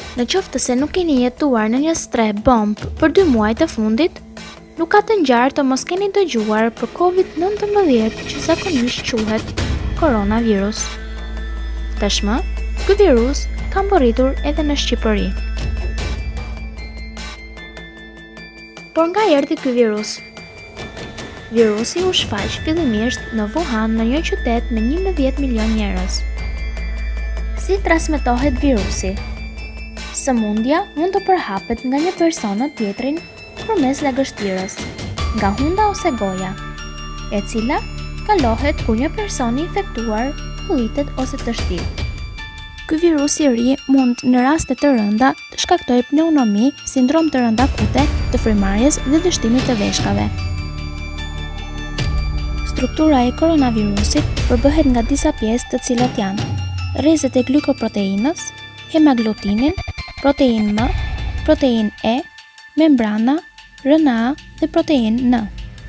Në qoftë se nuk keni jetuar në një strep bomb për 2 muajt e fundit, nuk ka të ngjarë të mos keni dëgjuar për COVID-19 që zakonisht quhet koronavirus. Tashmë, ky virus ka mbërritur edhe në Shqipëri. Por nga erdhi ky virus? Virusi u shfaq fillimisht në Wuhan, në një qytet me 11 milion njerëz. Si transmetohet virusi? Sëmundja mund të përhapet nga një person në tjetrin përmes lagështirës, nga hunda ose goja, e cila kalohet kur një person i infektuar kullitet ose të shtyp. Ky virus i ri mund në raste të rënda të shkaktojë pneumomi, sindrom të rënda akute, të frymarrjes dhe dështimit të veshkave. Struktura e koronavirusit përbëhet nga disa pjesë të cilat janë rrezet e glikoproteinës, hemaglutinin, protein M, protein E, membrana, RNA dhe protein N.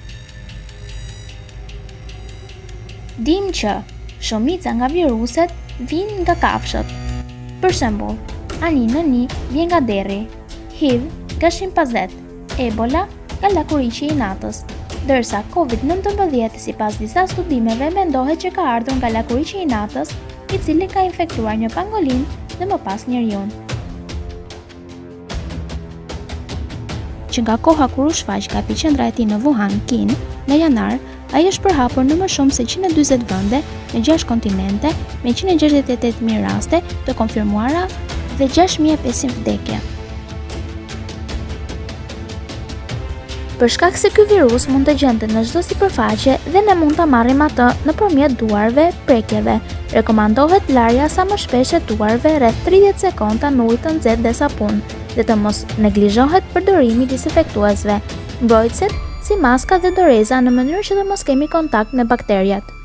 Dim që shumica nga viruset vijnë nga kafshët. Për shembull, H1N1 vjen nga derri, HIV nga shimpanzet, Ebola nga lakuriçi i natës, ndërsa COVID-19 sipas disa studimeve mendohet që ka ardhur nga lakuriçi i natës, i cili ka infektuar një pangolin dhe më pas njeriu. Që nga koha kur u shfaq ka epiqendra e tij në Wuhan, Kinë, në janar, ai është përhapur në më shumë se 140 vende në 6 kontinente, me 168.000 raste të konfirmuara dhe 6.500 vdekje. Për shkak se ky virus mund të gjendet në çdo sipërfaqe dhe ne mund ta marrim atë nëpërmjet duarve, prekjeve, rekomandohet larja sa më shpesh e duarve rreth 30 sekonda në ujë të nxehtë dhe sapun, dhe të mos neglizhohet përdorimi i disinfektuesve, mbrojtësit si maska dhe doreza në mënyrë që të mos kemi kontakt me bakteriat.